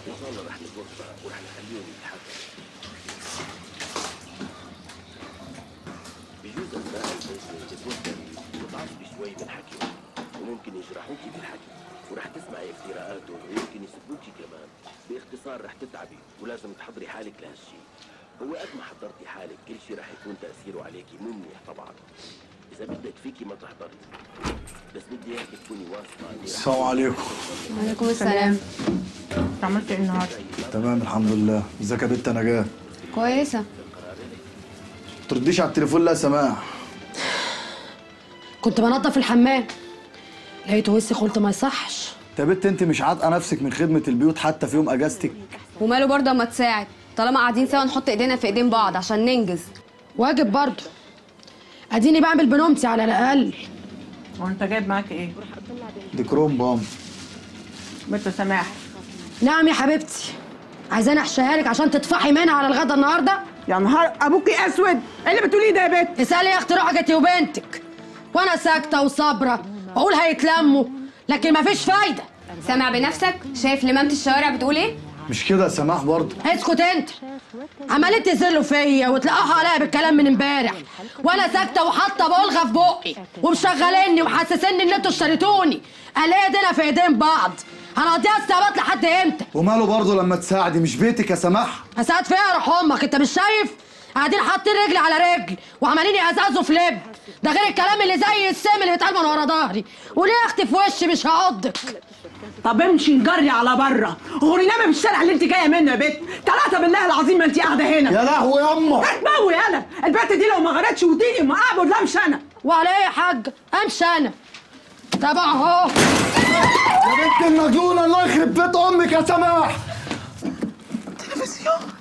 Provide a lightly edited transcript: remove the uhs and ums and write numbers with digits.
ان شاء الله رح نظبطها ورح نخليهم يتحكموا. بجوز اثناء البيت تكون متعصبي شوي من حكيهم وممكن يجرحوكي بالحكي ورح تسمعي افتراءاتهم ويمكن يسبوكي كمان. باختصار رح تتعبي ولازم تحضري حالك لهالشيء. هو قد ما حضرتي حالك كل شيء رح يكون تأثيره عليكي مو منيح طبعا. إذا بدك فيكي ما تحضري، بس بدي إياك تكوني واثقة. السلام عليكم. وعليكم السلام. انت عملت ايه النهارده؟ تمام الحمد لله. ازيك يا بنت نجاة؟ كويسة. ما ترديش على التليفون لا يا سماح. كنت بنضف الحمام لقيته وسخ قلت ما يصحش. يا بنت انت مش عاتقه نفسك من خدمه البيوت حتى في يوم اجازتك؟ وماله برضه اما تساعد طالما قاعدين سوا نحط ايدينا في ايدين بعض عشان ننجز. واجب برضه. اديني بعمل بنومتي على الاقل. وانت جايب معاك ايه؟ دي كروم بام. بنت سماح. نعم يا حبيبتي. عايزاني احشيها لك عشان تطفحي منها على الغدا النهارده؟ يا نهار ابوكي اسود، ايه اللي بتقوليه ده يا بنت؟ اسالي يا اختي روحك انت وبنتك. وانا ساكته وصابره بقول هيتلموا لكن مفيش فايده. سامع بنفسك؟ شايف لمامة الشوارع بتقول ايه؟ مش كده يا سماح برضه. اسكت انت. عمالين تزلوا فيا وتلقحوا عليا بالكلام من امبارح وانا ساكته وحاطه بلغه في بقي ومشغليني ومحسسيني ان انتوا اشتريتوني. الاقي ايدينا في ايدين بعض. هنقضيها استعباط لحد امتى؟ وماله برضه لما تساعدي؟ مش بيتك يا سماح؟ اساعد فيها يا روح امك. انت مش شايف؟ قاعدين حاطين رجل على رجل وعمالين يقزقزوا في لب. ده غير الكلام اللي زي السم اللي بيتقال من ورا ظهري. وليه يا اختي في وشي مش هعضك؟ طب امشي نجري على بره، غورينامه في الشارع اللي انت جايه منه يا بنت. ثلاثه بالله العظيم ما انت قاعده هنا. يا لهوي ياما. هتموي يالا البنت دي لو ما غرتش وديني ما اعبد لا امشي انا. وعلى ايه يا حاج؟ امشي انا. طب اهو. يا بنت المجنونه الله يخرب بيت امك يا سماح. تلفزيون